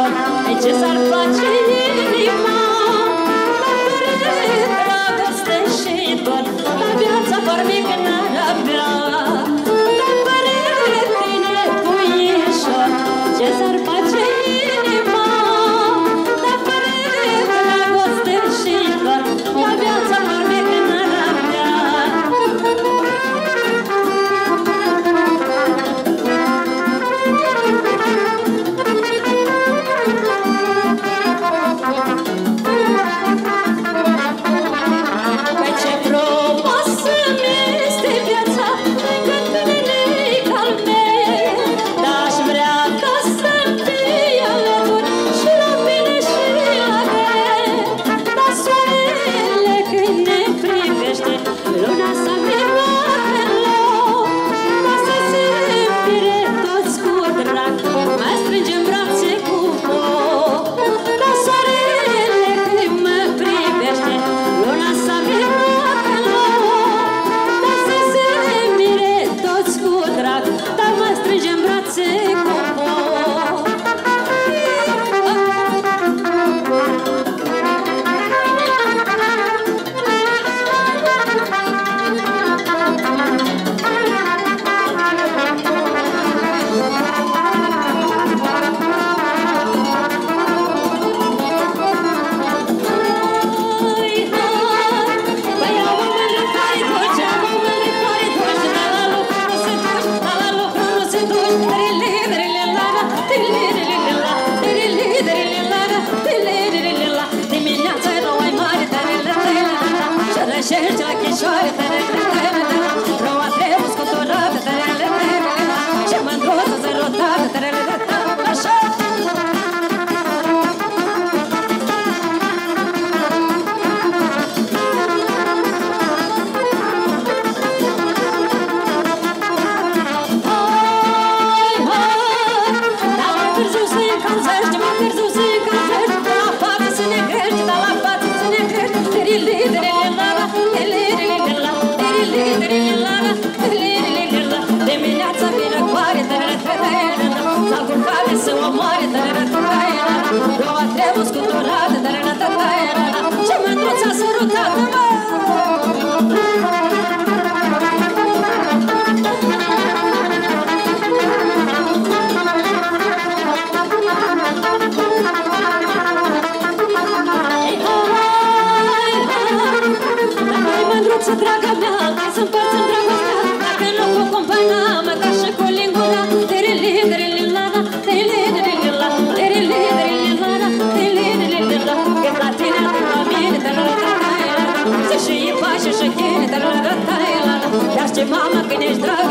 puișor, ai ce s-ar face inima, fără dragoste și dor, la viața pornic n-ar avea. Fără tine, puișor, ce s-ar face inima, fără dragoste și dor, la viața pornic n-ar avea. Păi ce frumos îmi este viața lângă tine, calme, dar-aș vrea ca să-mi fii alături și la bine și la greu. Dar soarele când ne privește, luna s-a mirat în loc, ca să se împire toți cu drag, mai strângem brațe cu foc. Dar soarele când mă privește, luna s-a mirat în loc, ca să se împire toți cu drag, dar mai strângem brațe cu foc. Draga mea, hai să împărțim dragostea, dacă nu cu compana, măcar și cu lingura. Că la tine atât la mine, să și e pași și chine, dar ce mamă când ești dragă.